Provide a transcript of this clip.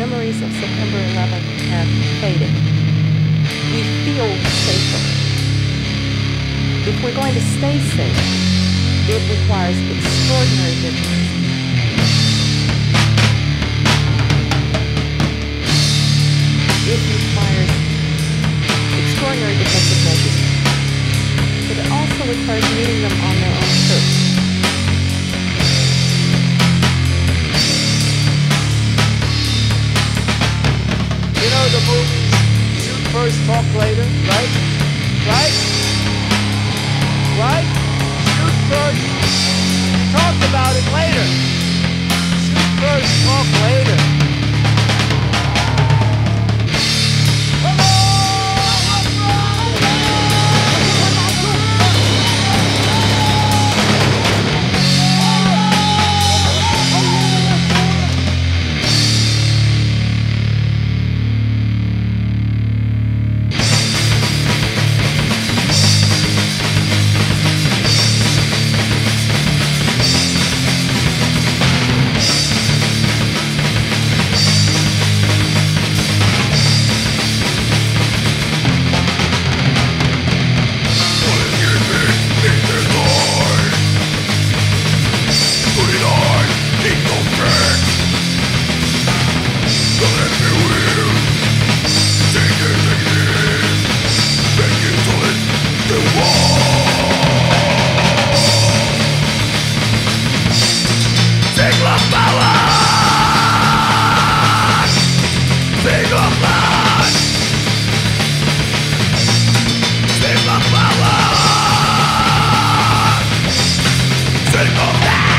memories of September 11th have faded. We feel safer. If we're going to stay safe, it requires extraordinary vigilance. It requires extraordinary defensive measures, but it also requires meeting them on their own terms. You know the movies, shoot first, talk later, right? Right? Right? Shoot first, talk about it later. Shoot first, talk later. Take off that!